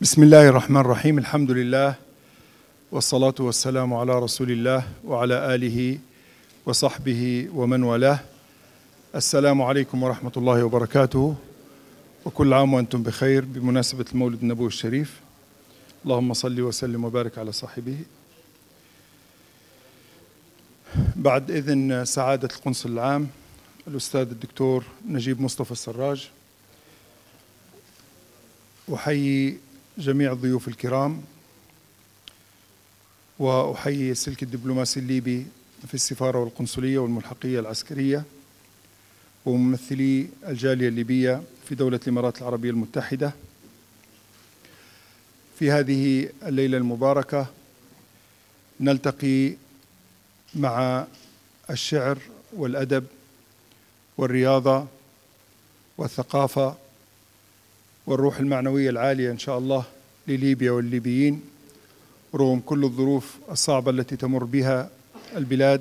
بسم الله الرحمن الرحيم. الحمد لله والصلاة والسلام على رسول الله وعلى آله وصحبه ومن والاه. السلام عليكم ورحمة الله وبركاته، وكل عام وأنتم بخير بمناسبة المولد النبوي الشريف. اللهم صل وسلم وبارك على صاحبه. بعد إذن سعادة القنصل العام الأستاذ الدكتور نجيب مصطفى السراج، أحيي جميع الضيوف الكرام، وأحيي السلك الدبلوماسي الليبي في السفارة والقنصلية والملحقية العسكرية وممثلي الجالية الليبية في دولة الإمارات العربية المتحدة في هذه الليلة المباركة. نلتقي مع الشعر والأدب والرياضة والثقافة والروح المعنوية العالية إن شاء الله لليبيا والليبيين رغم كل الظروف الصعبة التي تمر بها البلاد.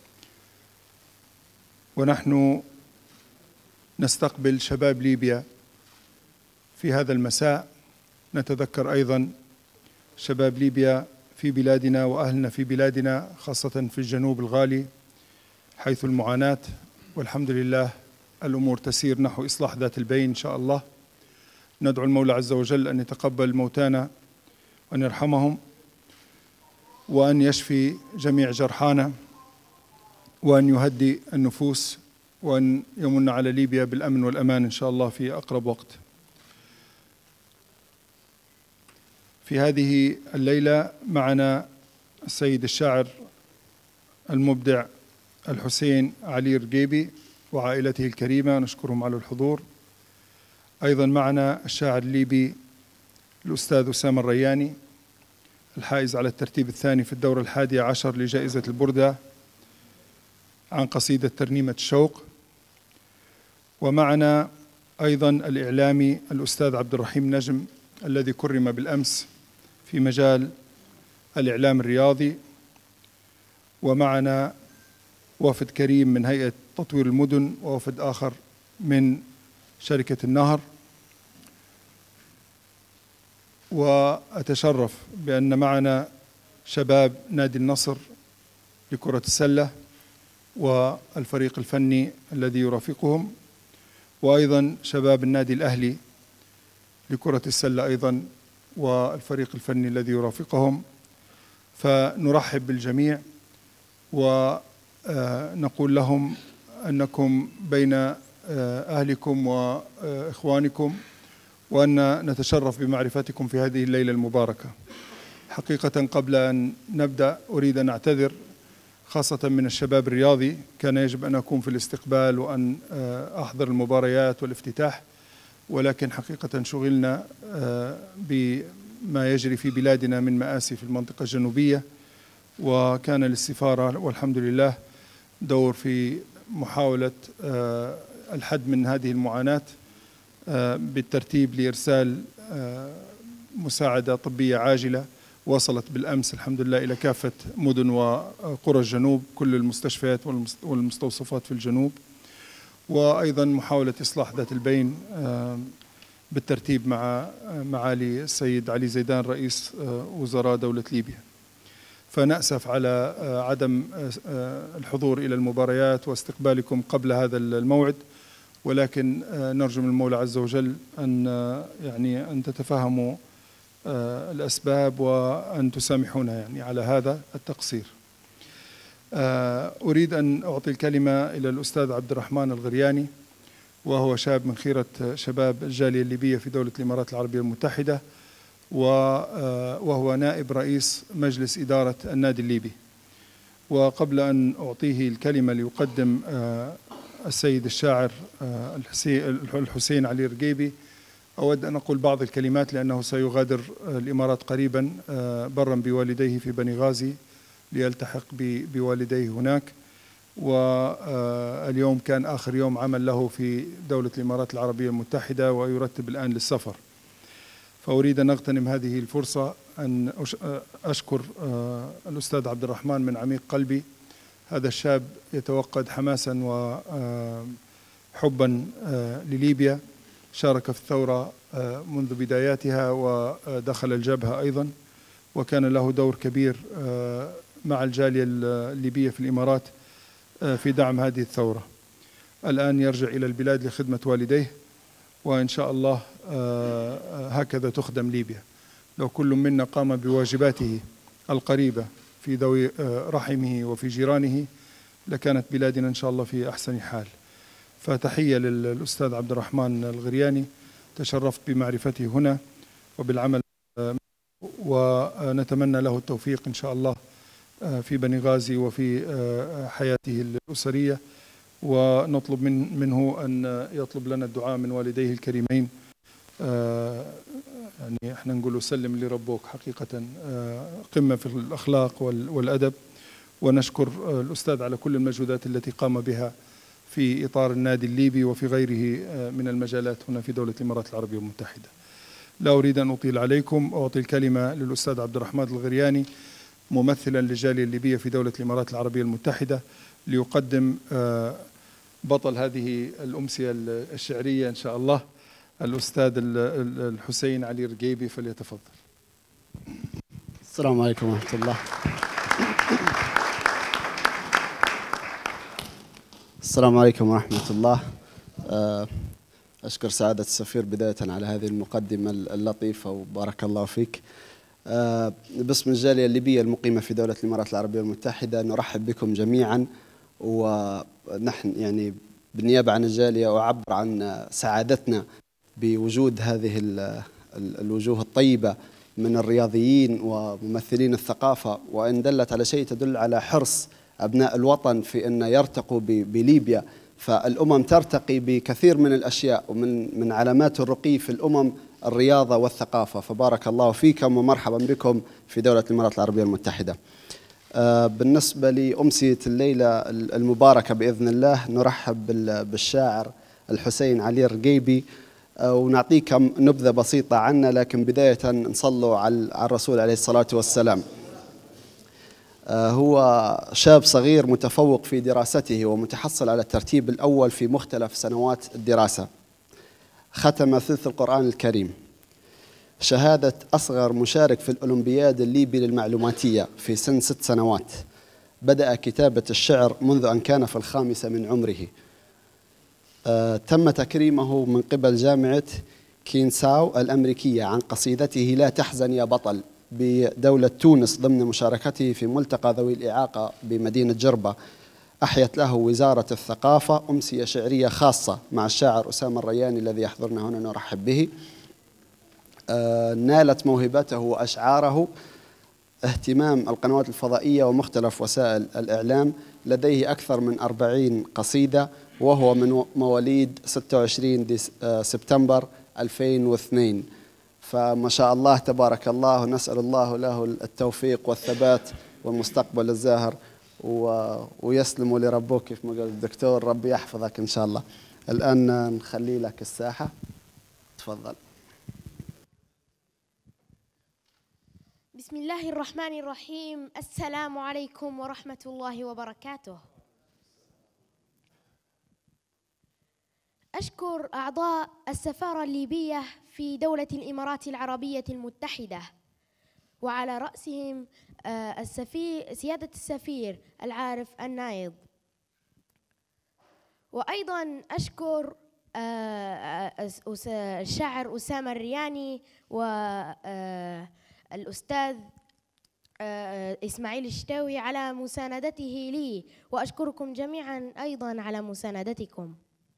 ونحن نستقبل شباب ليبيا في هذا المساء، نتذكر أيضا شباب ليبيا في بلادنا وأهلنا في بلادنا، خاصة في الجنوب الغالي حيث المعاناة، والحمد لله الأمور تسير نحو إصلاح ذات البين إن شاء الله. ندعو المولى عز وجل أن يتقبل موتانا وأن يرحمهم وأن يشفي جميع جرحانا وأن يهدي النفوس وأن يمن على ليبيا بالأمن والأمان إن شاء الله في أقرب وقت. في هذه الليلة معنا السيد الشاعر المبدع الحسين علي الرقيبي وعائلته الكريمة، نشكرهم على الحضور. أيضا معنا الشاعر الليبي الأستاذ أسامة الرياني الحائز على الترتيب الثاني في الدورة 11 لجائزة البردة عن قصيدة ترنيمة الشوق. ومعنا أيضا الإعلامي الأستاذ عبد الرحيم نجم الذي كرم بالأمس في مجال الإعلام الرياضي. ومعنا وفد كريم من هيئة تطوير المدن ووفد آخر من شركة النهر. وأتشرف بأن معنا شباب نادي النصر لكرة السلة والفريق الفني الذي يرافقهم، وأيضا شباب النادي الأهلي لكرة السلة أيضا والفريق الفني الذي يرافقهم. فنرحب بالجميع ونقول لهم أنكم بين أهلكم وإخوانكم، وأن نتشرف بمعرفتكم في هذه الليلة المباركة. حقيقة قبل أن نبدأ أريد أن أعتذر خاصة من الشباب الرياضي، كان يجب أن أكون في الاستقبال وأن أحضر المباريات والافتتاح، ولكن حقيقة شغلنا بما يجري في بلادنا من مآسي في المنطقة الجنوبية، وكان للسفارة والحمد لله دور في محاولة الحد من هذه المعاناة بالترتيب لإرسال مساعدة طبية عاجلة وصلت بالأمس الحمد لله إلى كافة مدن وقرى الجنوب، كل المستشفيات والمستوصفات في الجنوب. وأيضا محاولة إصلاح ذات البين بالترتيب مع معالي السيد علي زيدان رئيس وزراء دولة ليبيا. فنأسف على عدم الحضور إلى المباريات واستقبالكم قبل هذا الموعد، ولكن نرجو من المولى عز وجل أن تتفهموا الأسباب وأن تسامحونا على هذا التقصير. أريد أن أعطي الكلمة إلى الأستاذ عبد الرحمن الغرياني، وهو شاب من خيرة شباب الجالية الليبية في دولة الإمارات العربية المتحدة، وهو نائب رئيس مجلس إدارة النادي الليبي. وقبل أن أعطيه الكلمة ليقدم السيد الشاعر الحسين علي الرقيبي، أود أن أقول بعض الكلمات لأنه سيغادر الإمارات قريبا برا بوالديه في بني غازي ليلتحق بوالديه هناك، واليوم كان آخر يوم عمل له في دولة الإمارات العربية المتحدة ويرتب الآن للسفر. فأريد أن أغتنم هذه الفرصة أن أشكر الأستاذ عبد الرحمن من عميق قلبي. هذا الشاب يتوقد حماسا وحبا لليبيا، شارك في الثورة منذ بداياتها ودخل الجبهة أيضا، وكان له دور كبير مع الجالية الليبية في الإمارات في دعم هذه الثورة. الآن يرجع إلى البلاد لخدمة والديه، وإن شاء الله هكذا تخدم ليبيا. لو كل منا قام بواجباته القريبة في ذوي رحمه وفي جيرانه لكانت بلادنا إن شاء الله في أحسن حال. فتحية للأستاذ عبد الرحمن الغرياني، تشرفت بمعرفته هنا وبالعمل، ونتمنى له التوفيق إن شاء الله في بني غازي وفي حياته الأسرية، ونطلب منه أن يطلب لنا الدعاء من والديه الكريمين. يعني احنا نقول سلم لربك، حقيقة قمة في الأخلاق والأدب، ونشكر الأستاذ على كل المجهودات التي قام بها في إطار النادي الليبي وفي غيره من المجالات هنا في دولة الإمارات العربية المتحدة. لا أريد أن أطيل عليكم، أعطي الكلمة للأستاذ عبد الرحمن الغرياني ممثلا للجالية الليبية في دولة الإمارات العربية المتحدة، ليقدم بطل هذه الأمسية الشعرية إن شاء الله، الأستاذ الحسين علي الرقيبي، فليتفضل. السلام عليكم ورحمة الله. السلام عليكم ورحمة الله. أشكر سعادة السفير بداية على هذه المقدمة اللطيفة، وبارك الله فيك. باسم الجالية الليبية المقيمة في دولة الإمارات العربية المتحدة نرحب بكم جميعا، ونحن يعني بالنيابة عن الجالية أعبر عن سعادتنا بوجود هذه الوجوه الطيبة من الرياضيين وممثلين الثقافة، وإن دلت على شيء تدل على حرص أبناء الوطن في أن يرتقوا بليبيا. فالأمم ترتقي بكثير من الأشياء، ومن علامات الرقي في الأمم الرياضة والثقافة. فبارك الله فيكم ومرحبا بكم في دولة الإمارات العربية المتحدة. بالنسبة لأمسية الليلة المباركة بإذن الله، نرحب بالشاعر الحسين علي الرقيبي، ونعطيكم نبذة بسيطة عنه، لكن بداية نصلوا على الرسول عليه الصلاة والسلام. هو شاب صغير متفوق في دراسته ومتحصل على الترتيب الأول في مختلف سنوات الدراسة. ختم ثلث القرآن الكريم، شهادة أصغر مشارك في الأولمبياد الليبي للمعلوماتية في سن 6 سنوات. بدأ كتابة الشعر منذ أن كان في 5 من عمره. تم تكريمه من قبل جامعة كينساو الأمريكية عن قصيدته لا تحزن يا بطل بدولة تونس، ضمن مشاركته في ملتقى ذوي الإعاقة بمدينة جربة. أحيت له وزارة الثقافة أمسية شعرية خاصة مع الشاعر أسامة الرياني الذي يحضرنا هنا، نرحب به. نالت موهبته وأشعاره اهتمام القنوات الفضائية ومختلف وسائل الإعلام. لديه أكثر من 40 قصيدة، وهو من مواليد 26 سبتمبر 2002. فما شاء الله تبارك الله، ونسأل الله له التوفيق والثبات والمستقبل الزاهر، ويسلم لربك كيف ما قال الدكتور، ربي يحفظك إن شاء الله. الآن نخلي لك الساحة، تفضل. بسم الله الرحمن الرحيم. السلام عليكم ورحمة الله وبركاته. أشكر أعضاء السفارة الليبية في دولة الإمارات العربية المتحدة، وعلى رأسهم سيادة السفير العارف النايض. وأيضا أشكر الشاعر أسامة الرياني والأستاذ إسماعيل الشتاوي على مساندته لي، وأشكركم جميعا أيضا على مساندتكم.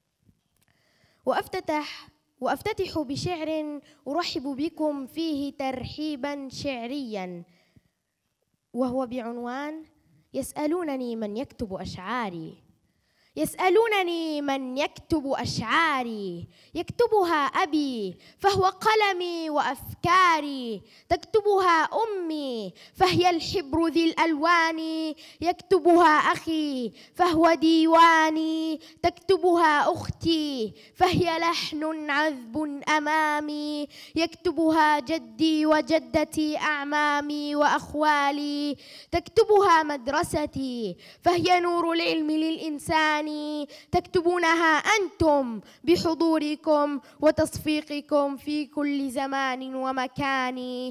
وأفتتح بشعر أرحب بكم فيه ترحيبا شعريا، وهو بعنوان يسألونني من يكتب أشعاري. يسألونني من يكتب أشعاري، يكتبها أبي فهو قلمي وأفكاري، تكتبها أمي فهي الحبر ذي الألوان، يكتبها أخي فهو ديواني، تكتبها أختي فهي لحن عذب أمامي، يكتبها جدي وجدتي أعمامي وأخوالي، تكتبها مدرستي فهي نور العلم للإنسان، أماني تكتبونها أنتم بحضوركم وتصفيقكم في كل زمان ومكان.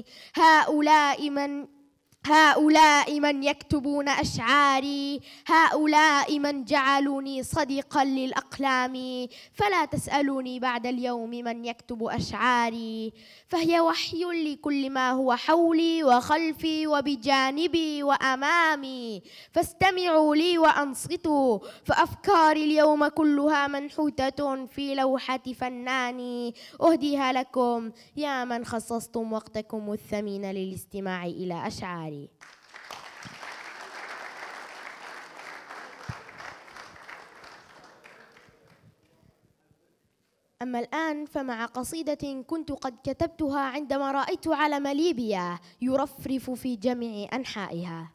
هؤلاء من يكتبون أشعاري، هؤلاء من جعلوني صديقا للأقلام، فلا تسألوني بعد اليوم من يكتب أشعاري، فهي وحي لكل ما هو حولي وخلفي وبجانبي وأمامي، فاستمعوا لي وأنصتوا، فأفكاري اليوم كلها منحوتة في لوحة فنان أهديها لكم يا من خصصتم وقتكم الثمين للاستماع إلى أشعاري. أما الآن فمع قصيدة كنت قد كتبتها عندما رأيت علم ليبيا يرفرف في جميع أنحائها.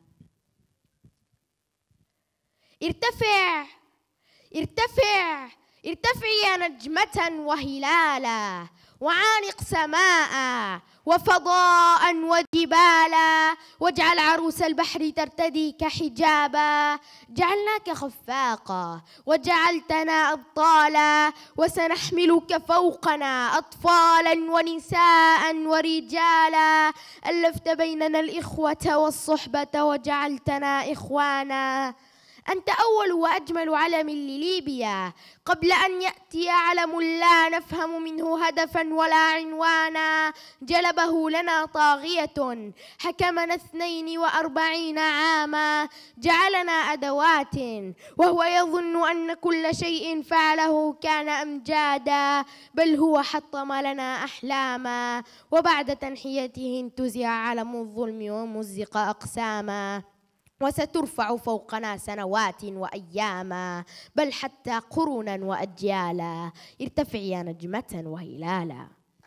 ارتفع ارتفع ارتفعي يا نجمة وهلالا، وعانق سماء وفضاء وجبالا، واجعل عروس البحر ترتديك حجابا، جعلناك خفاقا وجعلتنا أبطالا، وسنحملك فوقنا أطفالا ونساء ورجالا، ألفت بيننا الإخوة والصحبة وجعلتنا إخوانا. أنت أول وأجمل علم لليبيا، قبل أن يأتي علم لا نفهم منه هدفا ولا عنوانا، جلبه لنا طاغية حكمنا 42 عاما، جعلنا أدوات وهو يظن أن كل شيء فعله كان أمجادا، بل هو حطم لنا أحلاما، وبعد تنحيته انتزع علم الظلم ومزق أقساما، وسترفع فوقنا سنوات وأياما، بل حتى قرونا وأجيالا، ارتفعي يا نجمة وهلالا.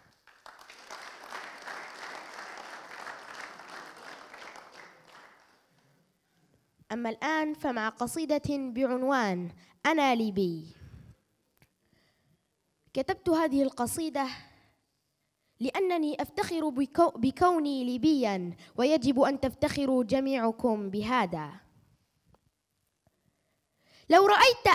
أما الآن فمع قصيدة بعنوان أنا ليبي. كتبت هذه القصيدة لأنني أفتخر بكوني ليبيا، ويجب أن تفتخروا جميعكم بهذا. لو رأيت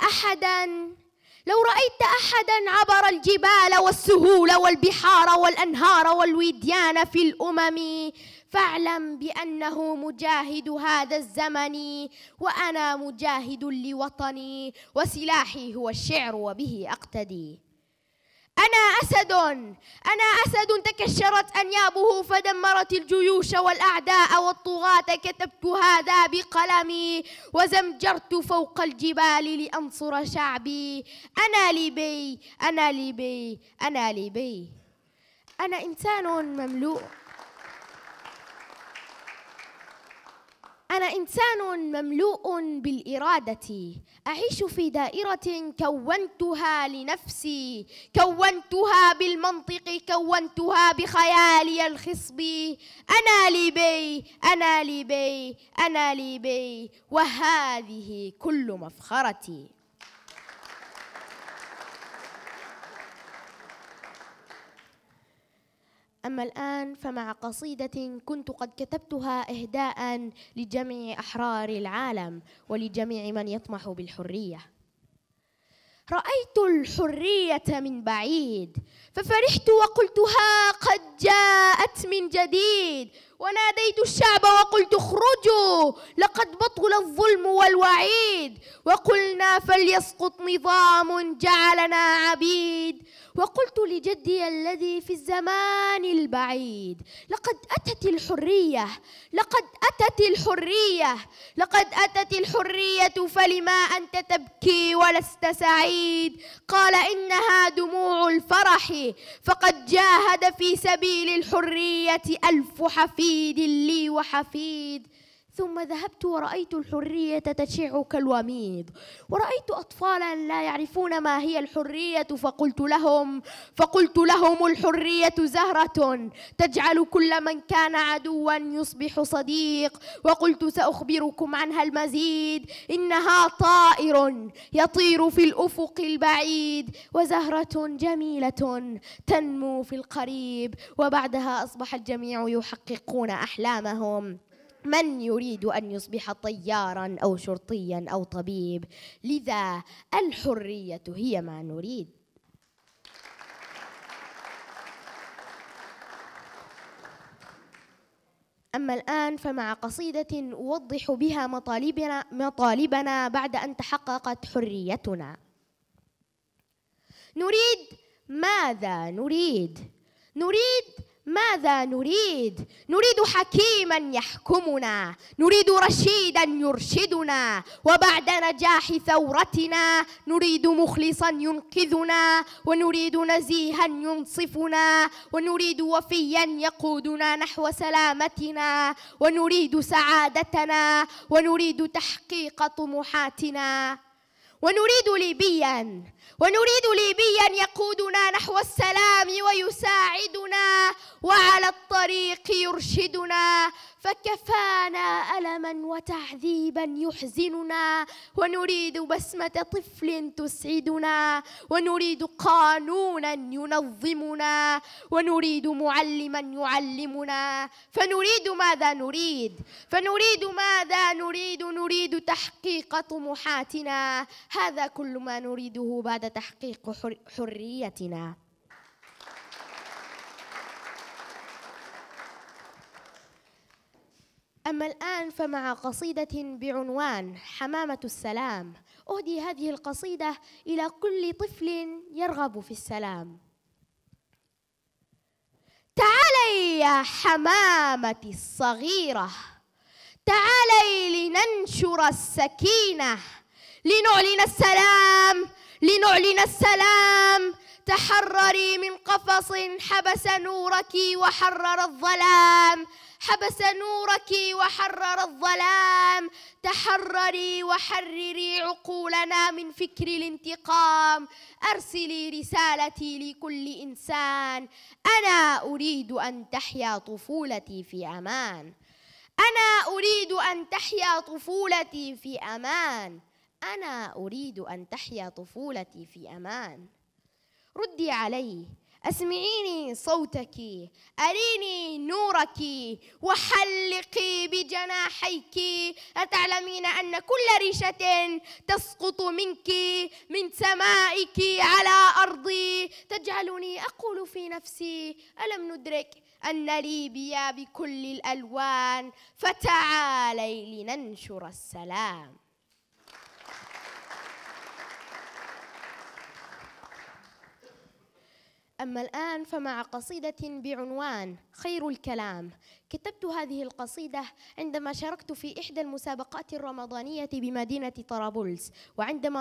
أحدا عبر الجبال والسهول والبحار والأنهار والوديان في الأمم، فاعلم بأنه مجاهد هذا الزمن، وأنا مجاهد لوطني، وسلاحي هو الشعر وبه أقتدي. أنا أسد تكشرت أنيابه فدمرت الجيوش والأعداء والطغاة، كتبت هذا بقلمي وزمجرت فوق الجبال لأنصر شعبي. أنا ليبي أنا ليبي أنا ليبي. أنا إنسان مملوء بالإرادة، أعيش في دائرة كونتها لنفسي، كونتها بالمنطق، كونتها بخيالي الخصب. أنا ليبي أنا ليبي أنا ليبي، وهذه كل مفخرتي. أما الآن فمع قصيدة كنت قد كتبتها إهداء لجميع أحرار العالم ولجميع من يطمح بالحرية. رأيت الحرية من بعيد ففرحت وقلتها قد جاءت من جديد، وناديت الشعب وقلت اخرجوا لقد بطل الظلم والوعيد، وقلنا فليسقط نظام جعلنا عبيد، وقلت لجدي الذي في الزمان البعيد لقد أتت الحرية لقد أتت الحرية لقد أتت الحرية، فلما أنت تبكي ولست سعيد؟ قال إنها دموع الفرح، فقد جاهد في سبيل الحرية 1000 حفيد لي وحفيد. ثم ذهبت ورأيت الحرية تشع كالوميض، ورأيت أطفالا لا يعرفون ما هي الحرية، فقلت لهم الحرية زهرة تجعل كل من كان عدوا يصبح صديق، وقلت سأخبركم عنها المزيد، إنها طائر يطير في الأفق البعيد، وزهرة جميلة تنمو في القريب. وبعدها أصبح الجميع يحققون أحلامهم. من يريد أن يصبح طياراً أو شرطياً أو طبيب؟ لذا الحرية هي ما نريد. أما الآن فمع قصيدة أوضح بها مطالبنا بعد أن تحققت حريتنا. نريد ماذا نريد؟ نريد ماذا نريد؟ نريد حكيما يحكمنا، نريد رشيدا يرشدنا، وبعد نجاح ثورتنا نريد مخلصا ينقذنا، ونريد نزيها ينصفنا، ونريد وفيا يقودنا نحو سلامتنا، ونريد سعادتنا، ونريد تحقيق طموحاتنا، ونريد ليبيا يقودنا نحو السلام ويساعدنا وعلى الطريق يرشدنا، فكفانا ألما وتعذيبا يحزننا، ونريد بسمة طفل تسعدنا، ونريد قانونا ينظمنا، ونريد معلما يعلمنا. فنريد ماذا نريد؟ نريد تحقيق طموحاتنا. هذا كل ما نريده بعد تحقيق حريتنا. أما الآن فمع قصيدة بعنوان حمامة السلام. أهدي هذه القصيدة إلى كل طفل يرغب في السلام. تعالي يا حمامتي الصغيرة، تعالي لننشر السكينة، لنعلن السلام. تحرري من قفص حبس نورك وحرر الظلام، تحرري وحرري عقولنا من فكر الانتقام. أرسلي رسالتي لكل إنسان، أنا أريد أن تحيا طفولتي في أمان، أنا أريد أن تحيا طفولتي في أمان، أنا أريد أن تحيا طفولتي في أمان. ردي علي، أسمعيني صوتك، أريني نورك، وحلقي بجناحيك. أتعلمين أن كل ريشة تسقط منك من سمائك على أرضي تجعلني أقول في نفسي: ألم ندرك أن ليبيا بكل الألوان؟ فتعالي لننشر السلام. أما الآن فمع قصيدة بعنوان خير الكلام. كتبت هذه القصيدة عندما شاركت في إحدى المسابقات الرمضانية بمدينة طرابلس، وعندما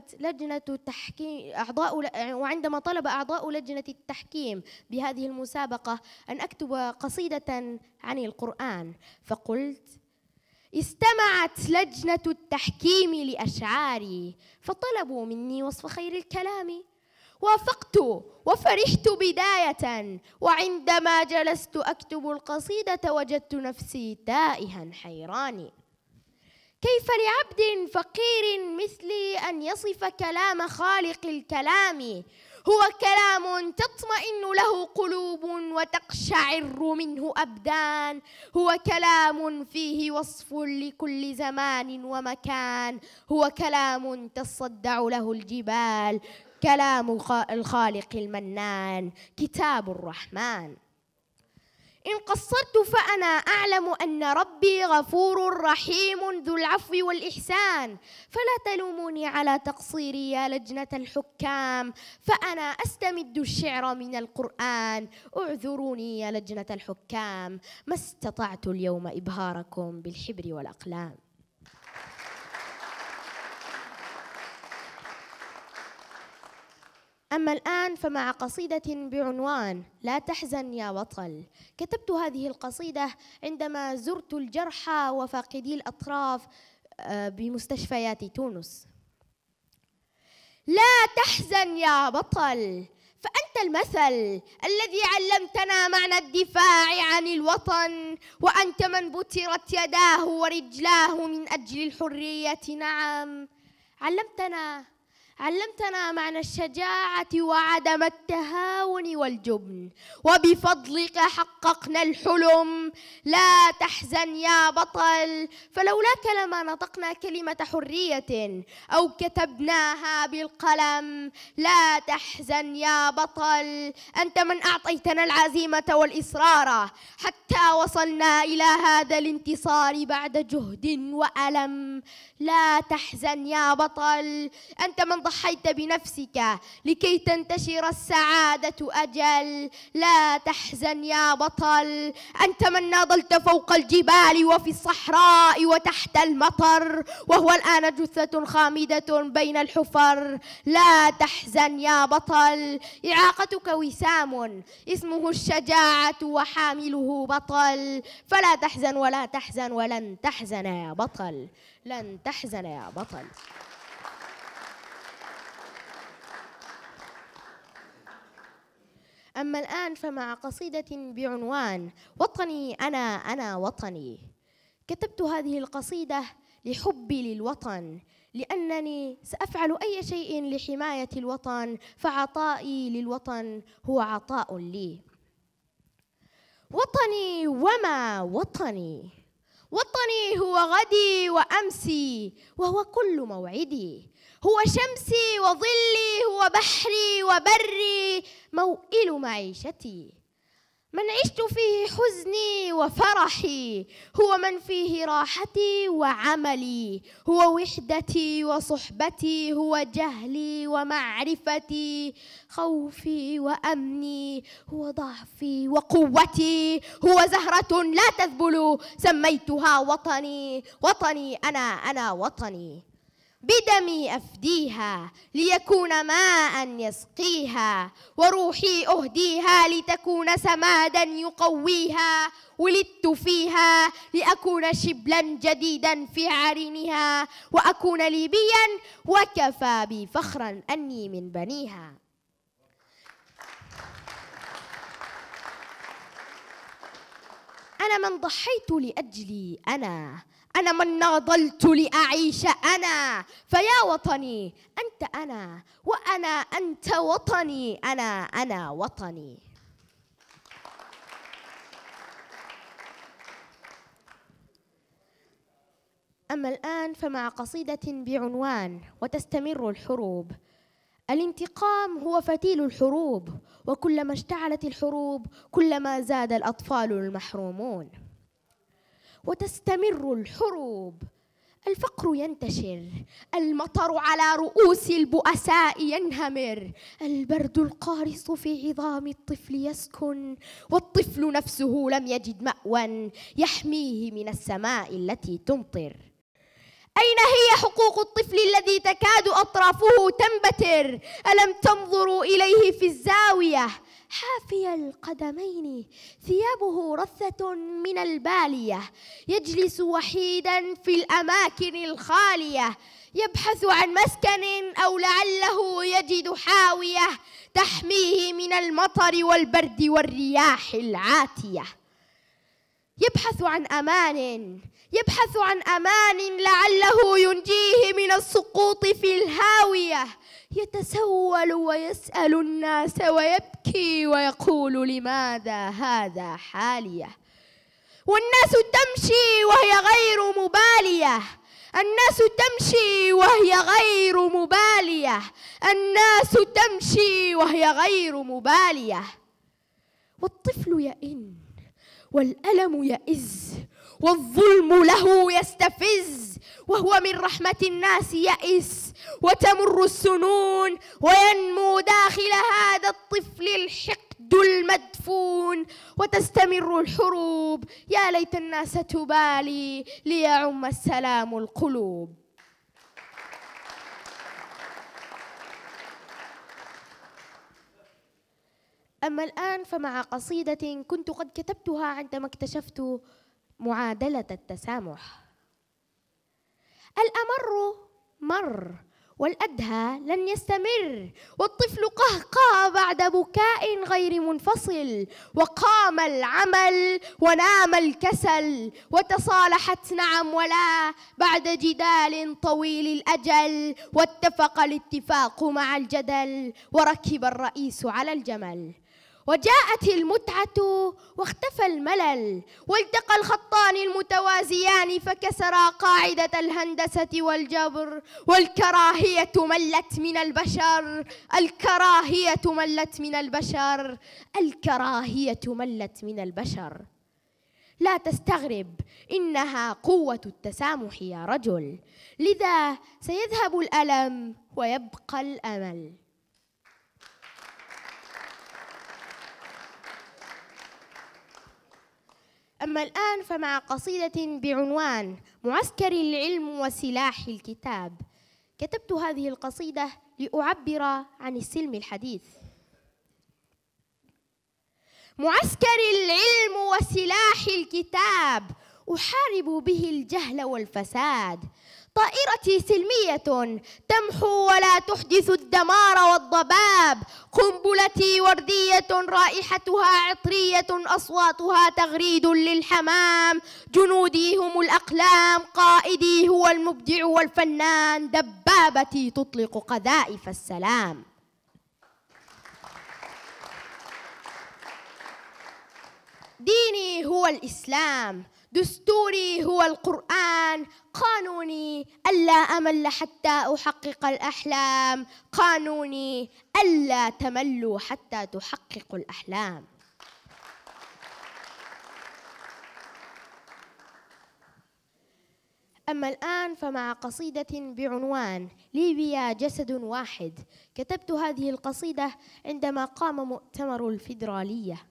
طلب أعضاء لجنة التحكيم بهذه المسابقة أن أكتب قصيدة عن القرآن، فقلت: استمعت لجنة التحكيم لأشعاري فطلبوا مني وصف خير الكلام، وافقت وفرحت بداية، وعندما جلست أكتب القصيدة وجدت نفسي تائها حيران. كيف لعبد فقير مثلي أن يصف كلام خالق الكلام؟ هو كلام تطمئن له قلوب وتقشعر منه أبدان، هو كلام فيه وصف لكل زمان ومكان، هو كلام تصدع له الجبال، كلام الخالق المنان، كتاب الرحمن. إن قصرت فأنا أعلم أن ربي غفور رحيم ذو العفو والإحسان، فلا تلوموني على تقصيري يا لجنة الحكام، فأنا أستمد الشعر من القرآن. اعذروني يا لجنة الحكام، ما استطعت اليوم إبهاركم بالحبر والأقلام. أما الآن فمع قصيدة بعنوان لا تحزن يا بطل. كتبت هذه القصيدة عندما زرت الجرحى وفاقدي الأطراف بمستشفيات تونس. لا تحزن يا بطل، فأنت المثل الذي علمتنا معنى الدفاع عن الوطن، وأنت من بترت يداه ورجلاه من أجل الحرية. نعم، علمتنا معنى الشجاعة وعدم التهاون والجبن، وبفضلك حققنا الحلم. لا تحزن يا بطل، فلولاك لما نطقنا كلمة حرية أو كتبناها بالقلم. لا تحزن يا بطل، أنت من أعطيتنا العزيمة والإصرار حتى وصلنا إلى هذا الانتصار بعد جهد وألم. لا تحزن يا بطل، أنت من ضحيت بنفسك لكي تنتشر السعادة أجل. لا تحزن يا بطل، أنت من ناضلت فوق الجبال وفي الصحراء وتحت المطر، وهو الآن جثة خامدة بين الحفر. لا تحزن يا بطل، إعاقتك وسام اسمه الشجاعة وحامله بطل. فلا تحزن ولا تحزن ولن تحزن يا بطل، لن تحزن يا بطل. أما الآن فمع قصيدة بعنوان وطني أنا وطني. كتبت هذه القصيدة لحبي للوطن، لأنني سأفعل أي شيء لحماية الوطن، فعطائي للوطن هو عطاء لي. وطني وما وطني، وطني هو غدي وأمسي وهو كل موعدي، هو شمسي وظلي، هو بحري وبري، موئل معيشتي. من عشت فيه حزني وفرحي، هو من فيه راحتي وعملي، هو وحدتي وصحبتي، هو جهلي ومعرفتي، خوفي وأمني، هو ضعفي وقوتي، هو زهرة لا تذبل سميتها وطني. وطني أنا وطني، بدمي أفديها ليكون ماء يسقيها، وروحي أهديها لتكون سمادا يقويها. ولدت فيها لأكون شبلا جديدا في عرينها، وأكون ليبيا وكفى بي فخرا أني من بنيها. أنا من ضحيت لأجلي، أنا من ناضلت لأعيش أنا. فيا وطني أنت أنا، وأنا أنت وطني، أنا وطني. أما الآن فمع قصيدة بعنوان وتستمر الحروب. الانتقام هو فتيل الحروب، وكلما اشتعلت الحروب كلما زاد الأطفال المحرومون. وتستمر الحروب، الفقر ينتشر، المطر على رؤوس البؤساء ينهمر، البرد القارص في عظام الطفل يسكن، والطفل نفسه لم يجد مأوى يحميه من السماء التي تمطر. أين هي حقوق الطفل الذي تكاد أطرافه تنبتر؟ ألم تنظروا إليه في الزاوية حافي القدمين، ثيابه رثة من البالية، يجلس وحيدا في الأماكن الخالية، يبحث عن مسكن أو لعله يجد حاوية تحميه من المطر والبرد والرياح العاتية. يبحث عن أمان لعله ينجيه من السقوط في الهاوية، يتسول ويسأل الناس ويبكي ويقول لماذا هذا حاليه. والناس تمشي وهي غير مبالية، الناس تمشي وهي غير مبالية، الناس تمشي وهي غير مبالية. والطفل يئن والألم يئز والظلم له يستفز، وهو من رحمة الناس يئس، وتمر السنون وينمو داخل هذا الطفل الحقد المدفون. وتستمر الحروب، يا ليت الناس تبالي ليعم السلام القلوب. أما الآن فمع قصيدة كنت قد كتبتها عندما اكتشفت معادلة التسامح. الأمر مر والأدهى لن يستمر، والطفل قهقه بعد بكاء غير منفصل، وقام العمل ونام الكسل، وتصالحت نعم ولا بعد جدال طويل الأجل، واتفق الاتفاق مع الجدل، وركب الرئيس على الجمل، وجاءت المتعة واختفى الملل، والتقى الخطان المتوازيان فكسرا قاعدة الهندسة والجبر، والكراهية ملت من البشر، الكراهية ملت من البشر، الكراهية ملت من البشر. لا تستغرب، إنها قوة التسامح يا رجل، لذا سيذهب الألم ويبقى الأمل. أما الآن فمع قصيدة بعنوان معسكر العلم وسلاح الكتاب. كتبت هذه القصيدة لأعبر عن السلم الحديث. معسكر العلم وسلاح الكتاب، أحارب به الجهل والفساد. طائرتي سلمية تمحو ولا تحدث الدمار والضباب. قنبلتي وردية رائحتها عطرية أصواتها تغريد للحمام. جنودي هم الأقلام، قائدي هو المبدع والفنان. دبابتي تطلق قذائف السلام. ديني هو الإسلام، دستوري هو القرآن. قانوني ألا أمل حتى أحقق الأحلام. قانوني ألا تملوا حتى تحققوا الأحلام. أما الآن فمع قصيدة بعنوان ليبيا جسد واحد. كتبت هذه القصيدة عندما قام مؤتمر الفيدرالية.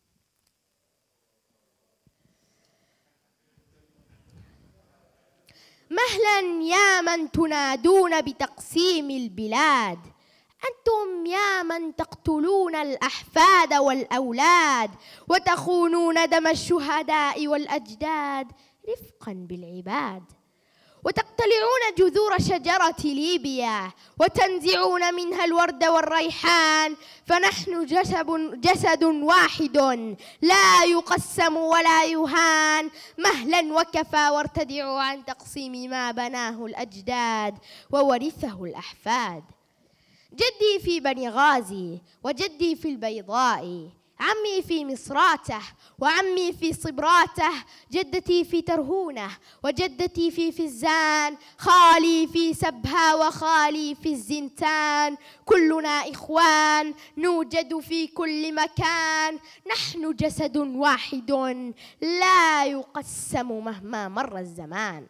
مهلا يا من تنادون بتقسيم البلاد، أنتم يا من تقتلون الأحفاد والأولاد، وتخونون دم الشهداء والأجداد رفقا بالعباد، وتقتلعون جذور شجرة ليبيا، وتنزعون منها الورد والريحان. فنحن جسد واحد لا يقسم ولا يهان. مهلا وكفى وارتدعوا عن تقسيم ما بناه الأجداد وورثه الأحفاد. جدي في بني غازي، وجدي في البيضاء، عمي في مصراته وعمي في صبراته، جدتي في ترهونة وجدتي في فزان، خالي في سبها وخالي في الزنتان. كلنا إخوان نوجد في كل مكان. نحن جسد واحد لا يقسم مهما مر الزمان.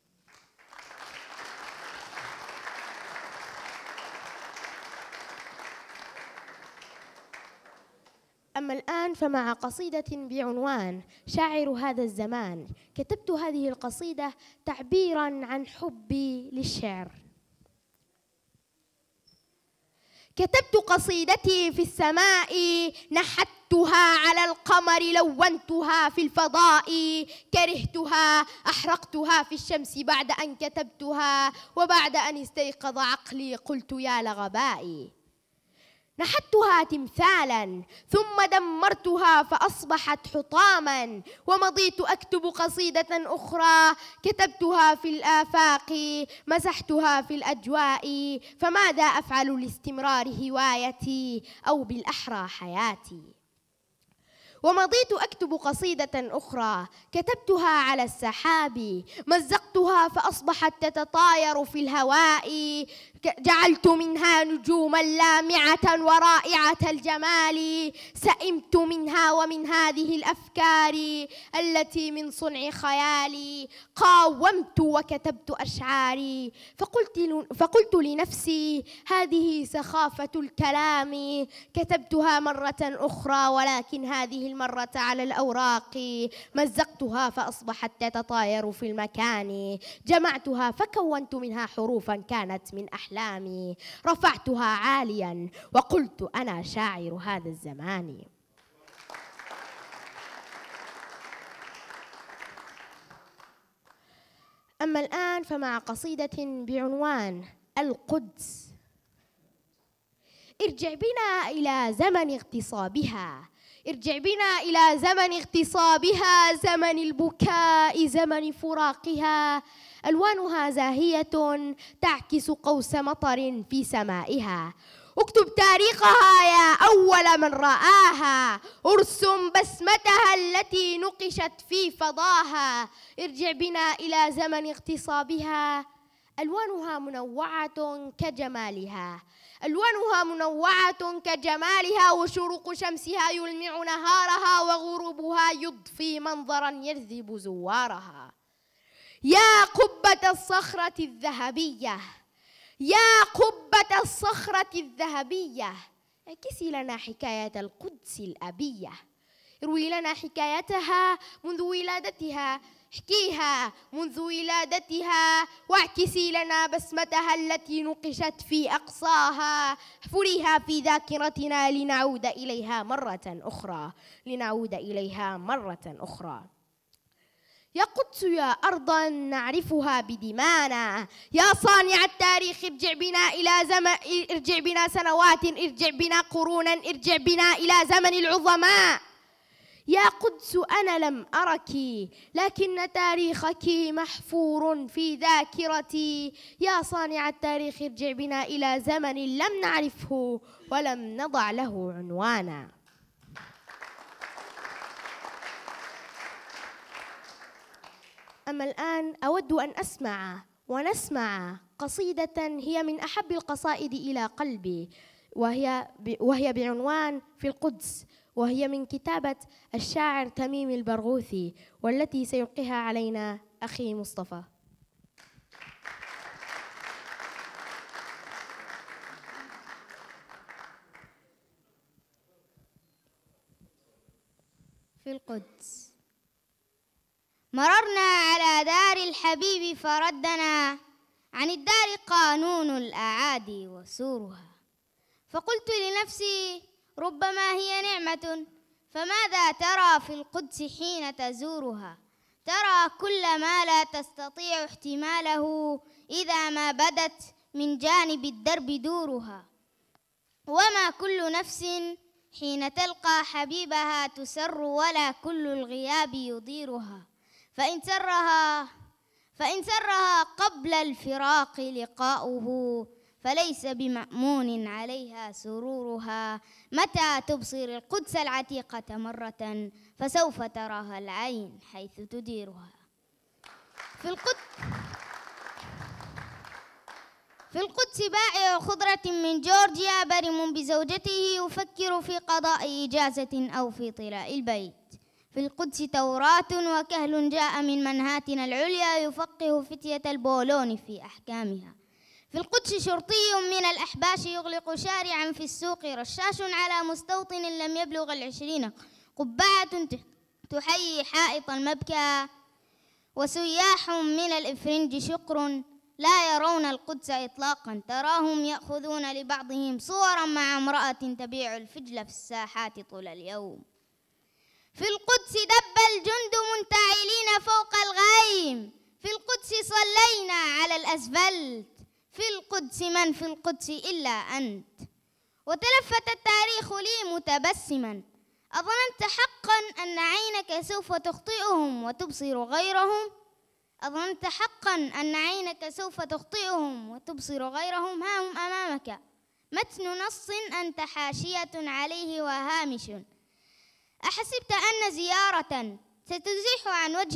أما الآن فمع قصيدة بعنوان شاعر هذا الزمان. كتبت هذه القصيدة تعبيراً عن حبي للشعر. كتبت قصيدتي في السماء، نحتها على القمر، لونتها في الفضاء. كرهتها أحرقتها في الشمس بعد أن كتبتها، وبعد أن استيقظ عقلي قلت يا لغبائي. نحتها تمثالا ثم دمرتها فأصبحت حطاما، ومضيت أكتب قصيدة أخرى كتبتها في الآفاق، مسحتها في الأجواء. فماذا أفعل لاستمرار هوايتي أو بالأحرى حياتي؟ ومضيت أكتب قصيدة أخرى كتبتها على السحاب، مزقتها فأصبحت تتطاير في الهواء. جعلت منها نجوما لامعة ورائعة الجمال. سئمت منها ومن هذه الأفكار التي من صنع خيالي. قاومت وكتبت أشعاري، فقلت لنفسي هذه سخافة الكلام. كتبتها مرة أخرى ولكن هذه المرة على الأوراق. مزقتها فأصبحت تتطاير في المكان. جمعتها فكونت منها حروفا كانت من أحلامي. رفعتها عاليا وقلت أنا شاعر هذا الزمان. أما الآن فمع قصيدة بعنوان القدس. ارجع بنا إلى زمن اغتصابها، ارجع بنا إلى زمن اغتصابها، زمن البكاء، زمن فراقها. ألوانها زاهية تعكس قوس مطر في سمائها. اكتب تاريخها يا أول من رآها، ارسم بسمتها التي نقشت في فضاها. ارجع بنا إلى زمن اغتصابها. ألوانها منوعة كجمالها، ألوانها منوعة كجمالها، وشروق شمسها يلمع نهارها، وغروبها يضفي منظرا يجذب زوارها. يا قبة الصخرة الذهبية، يا قبة الصخرة الذهبية، اعكسي لنا حكاية القدس الأبية. اروي لنا حكايتها منذ ولادتها، احكيها منذ ولادتها، واعكسي لنا بسمتها التي نقشت في أقصاها. احفريها في ذاكرتنا لنعود إليها مرة أخرى، لنعود إليها مرة أخرى. يا قدس يا أرضا نعرفها بدمانا، يا صانع التاريخ ارجع بنا إلى ارجع بنا سنوات، ارجع بنا قرونا، ارجع بنا إلى زمن العظماء. يا قدس أنا لم أرك لكن تاريخك محفور في ذاكرتي. يا صانع التاريخ ارجع بنا إلى زمن لم نعرفه ولم نضع له عنوانا. أما الآن أود أن أسمع ونسمع قصيدة هي من أحب القصائد إلى قلبي، وهي بعنوان في القدس، وهي من كتابة الشاعر تميم البرغوثي، والتي سيلقيها علينا أخي مصطفى. في القدس. مررنا على دار الحبيب فردنا عن الدار قانون الأعادي وسورها، فقلت لنفسي ربما هي نعمة، فماذا ترى في القدس حين تزورها؟ ترى كل ما لا تستطيع احتماله إذا ما بدت من جانب الدرب دورها، وما كل نفس حين تلقى حبيبها تسر، ولا كل الغياب يضيرها. فإن سرها قبل الفراق لقاؤه، فليس بمأمون عليها سرورها. متى تبصر القدس العتيقة مرة، فسوف تراها العين حيث تديرها. في القدس بائع خضرة من جورجيا برم بزوجته يفكر في قضاء إجازة أو في طلاء البيت. في القدس توراة وكهل جاء من منهاتن العليا يفقه فتية البولون في أحكامها. في القدس شرطي من الأحباش يغلق شارعا في السوق، رشاش على مستوطن لم يبلغ 20، قبعة تحيي حائط المبكى، وسياح من الإفرنج شقر لا يرون القدس إطلاقا، تراهم يأخذون لبعضهم صورا مع امرأة تبيع الفجل في الساحات طول اليوم. في القدس دب الجند منتعلين فوق الغيم، في القدس صلينا على الأسفلت، في القدس من في القدس إلا أنت. وتلفت التاريخ لي متبسما، أظننت حقا أن عينك سوف تخطئهم وتبصر غيرهم؟ أظننت حقا أن عينك سوف تخطئهم وتبصر غيرهم؟ ها هم أمامك متن نص أنت حاشية عليه وهامش. أحسبت أن زيارة ستزيح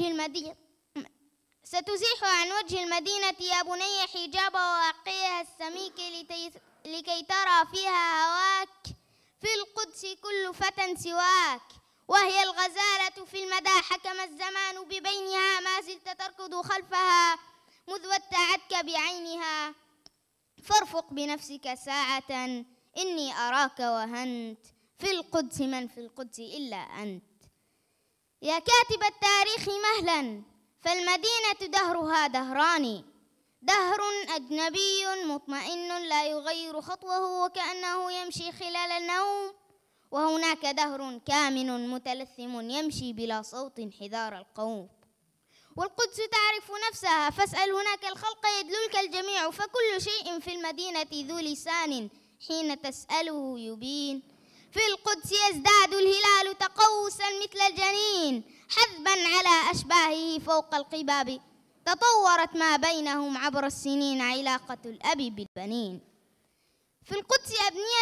عن وجه المدينة يا بني حجاب واقيها السميك لكي ترى فيها هواك؟ في القدس كل فتى سواك، وهي الغزالة في المدى حكم الزمان ببينها، ما زلت تركض خلفها مذ ودعتك بعينها. فارفق بنفسك ساعة إني أراك وهنت، في القدس من في القدس إلا أنت. يا كاتب التاريخ مهلا، فالمدينة دهرها دهران، دهر أجنبي مطمئن لا يغير خطوه وكأنه يمشي خلال النوم، وهناك دهر كامن متلثم يمشي بلا صوت حذار القوم. والقدس تعرف نفسها، فاسأل هناك الخلق يدللك الجميع، فكل شيء في المدينة ذو لسان حين تسأله يبين. في القدس يزداد الهلال تقوسا مثل الجنين، حذبا على أشباهه فوق القباب، تطورت ما بينهم عبر السنين علاقة الأب بالبنين. في القدس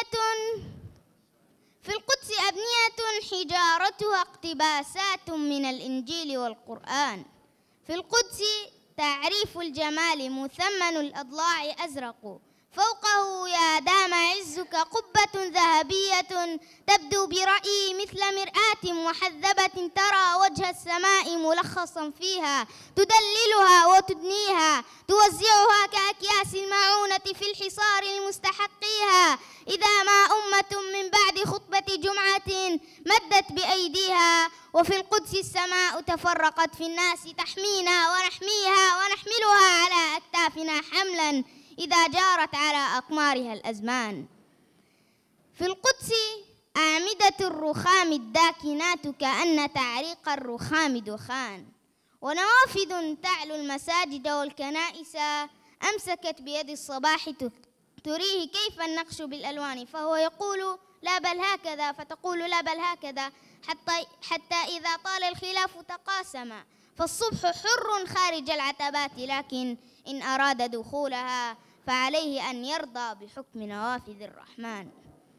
أبنية حجارتها اقتباسات من الإنجيل والقرآن. في القدس تعريف الجمال مثمن الأضلاع أزرق، فوقه يا دام عزك قبة ذهبية تبدو برأيي مثل مرآة محذبة، ترى وجه السماء ملخصا فيها، تدللها وتدنيها، توزعها كأكياس المعونة في الحصار لمستحقيها. إذا ما أمة من بعد خطبة جمعة مدت بأيديها، وفي القدس السماء تفرقت في الناس تحمينا ونحميها ونحملها على أكتافنا حملا إذا جارت على أقمارها الأزمان. في القدس أعمدة الرخام الداكنات كأن تعريق الرخام دخان، ونوافذ تعلو المساجد والكنائس أمسكت بيد الصباح تريه كيف النقش بالألوان، فهو يقول لا بل هكذا، فتقول لا بل هكذا، حتى إذا طال الخلاف تقاسم، فالصبح حر خارج العتبات، لكن إن أراد دخولها فعليه أن يرضى بحكم نوافذ الرحمن.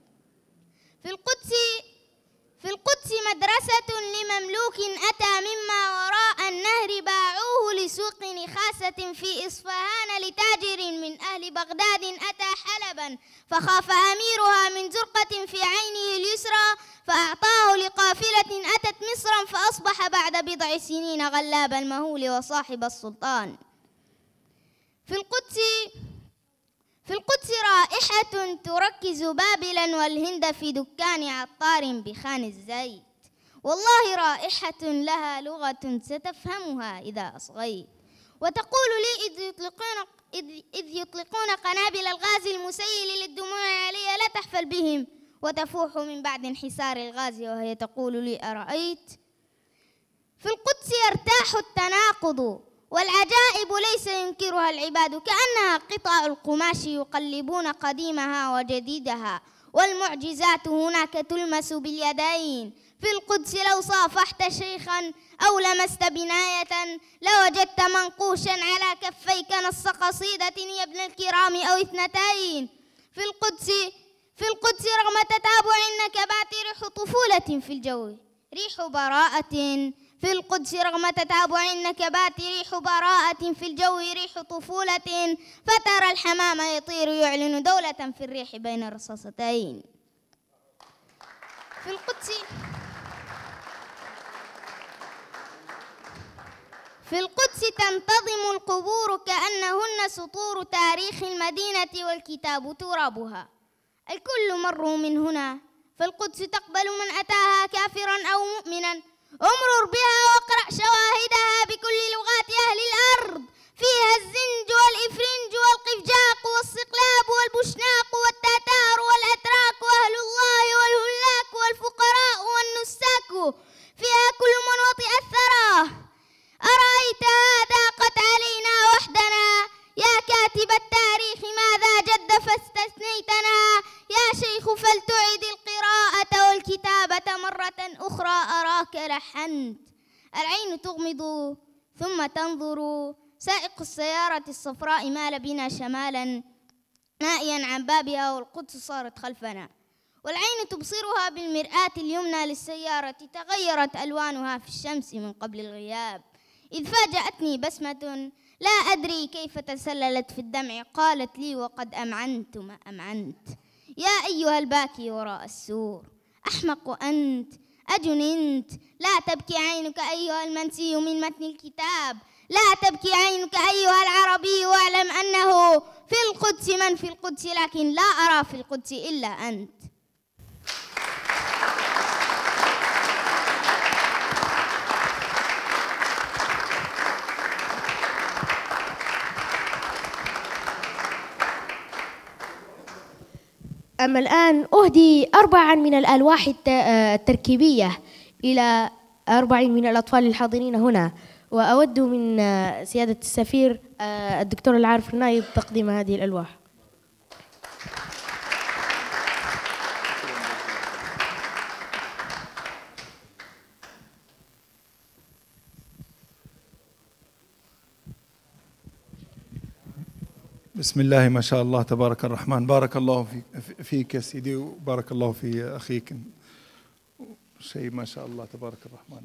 في القدس مدرسة لمملوك أتى مما وراء النهر، باعوه لسوق نخاسة في إصفهان لتاجر من أهل بغداد أتى حلبا، فخاف أميرها من زرقة في عينه اليسرى، فأعطاه لقافلة أتت مصرا، فأصبح بعد بضع سنين غلاب المهول وصاحب السلطان. في القدس رائحة تركز بابلا والهند في دكان عطار بخان الزيت، والله رائحة لها لغة ستفهمها إذا أصغيت، وتقول لي إذ يطلقون قنابل الغاز المسيل للدموع علي لا تحفل بهم، وتفوح من بعد انحسار الغاز وهي تقول لي أرأيت. في القدس يرتاح التناقض والعجائب ليس ينكرها العباد، كأنها قطع القماش يقلبون قديمها وجديدها، والمعجزات هناك تلمس باليدين. في القدس لو صافحت شيخا أو لمست بناية لوجدت منقوشا على كفيك نص قصيدة يا ابن الكرام أو اثنتين. في القدس رغم تتابع النكبات ريح طفولة في الجو، ريح براءة. في القدس رغم تتابع النكبات ريح براءة في الجو، ريح طفولة، فترى الحمام يطير يعلن دولة في الريح بين الرصاصتين. في القدس تنتظم القبور كأنهن سطور تاريخ المدينة والكتاب ترابها، الكل مروا من هنا. فالقدس تقبل من أتاها كافرا أو مؤمنا، امرر بها واقرأ شواهدها بكل لغات أهل الأرض، فيها الزنج والإفرنج والقفجاق والصقلاب والبشناق والتتار والأتراك وأهل الله والهلاك والفقراء والنساك، فيها كل من وطئ الثرى. أرأيت هذا قد علينا وحدنا، يا كاتب التاريخ ماذا جد فاستثنيتنا، يا شيخ فلتعد القراءة والكتابة مرة أخرى أراك لحنت. العين تغمض ثم تنظر، سائق السيارة الصفراء مال بنا شمالا نائيا عن بابها، والقدس صارت خلفنا، والعين تبصرها بالمرآة اليمنى للسيارة، تغيرت ألوانها في الشمس من قبل الغياب، إذ فاجأتني بسمة لا أدري كيف تسللت في الدمع، قالت لي وقد أمعنت ما أمعنت، يا أيها الباكي وراء السور، أحمق أنت أجننت، لا تبكي عينك أيها المنسي من متن الكتاب، لا تبكي عينك أيها العربي، واعلم أنه في القدس من في القدس، لكن لا أرى في القدس إلا أنت. أما الآن أهدي 4 من الألواح التركيبية إلى 4 من الأطفال الحاضرين هنا، وأود من سيادة السفير الدكتور العارف النايب تقديم هذه الألواح. بسم الله ما شاء الله تبارك الرحمن. بارك الله فيك يا سيدي، وبارك الله في أخيك. شيء ما شاء الله تبارك الرحمن،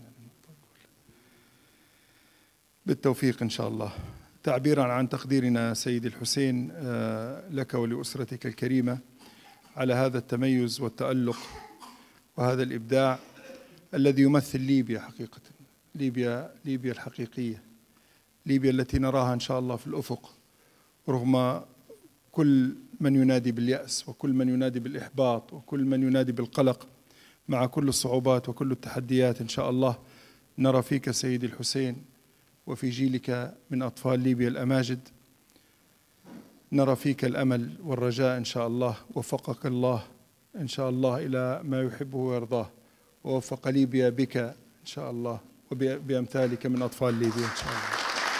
بالتوفيق إن شاء الله. تعبيرا عن تقديرنا سيدي الحسين لك ولأسرتك الكريمة على هذا التميز والتألق وهذا الإبداع الذي يمثل ليبيا حقيقة، ليبيا الحقيقية، ليبيا التي نراها إن شاء الله في الأفق، رغم كل من ينادي باليأس وكل من ينادي بالإحباط وكل من ينادي بالقلق. مع كل الصعوبات وكل التحديات إن شاء الله نرى فيك سيدي الحسين وفي جيلك من أطفال ليبيا الأماجد، نرى فيك الأمل والرجاء إن شاء الله. وفقك الله إن شاء الله إلى ما يحبه ويرضاه، ووفق ليبيا بك إن شاء الله وبأمثالك من أطفال ليبيا إن شاء الله.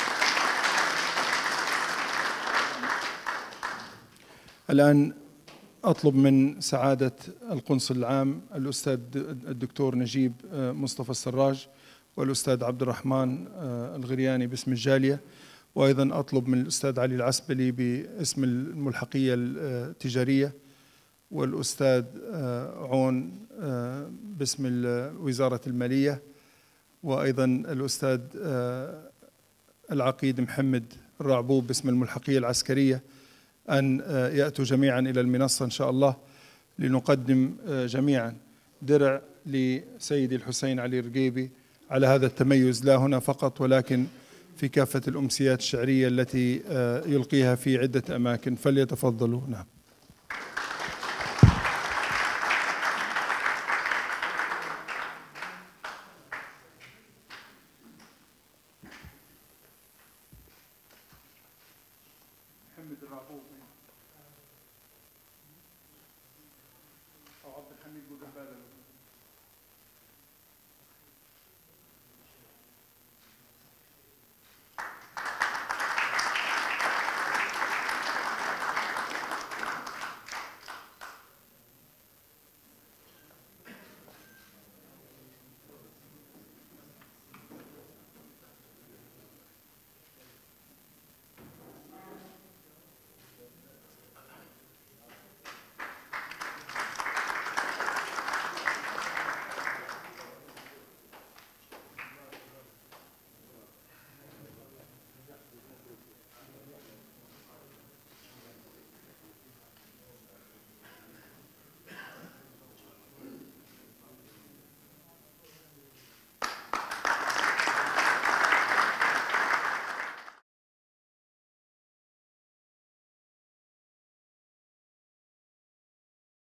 الآن أطلب من سعادة القنصل العام الأستاذ الدكتور نجيب مصطفى السراج والأستاذ عبد الرحمن الغرياني باسم الجالية، وأيضا أطلب من الأستاذ علي العسبلي باسم الملحقية التجارية، والأستاذ عون باسم وزارة المالية، وأيضا الأستاذ العقيد محمد الرعبوب باسم الملحقية العسكرية أن يأتوا جميعا إلى المنصة إن شاء الله لنقدم جميعا درع لسيدي الحسين علي الرقيبي على هذا التميز، لا هنا فقط ولكن في كافة الأمسيات الشعرية التي يلقيها في عدة أماكن. فليتفضلوا. نعم. محمد الرعبوب أو عبد الحميد بودبالة.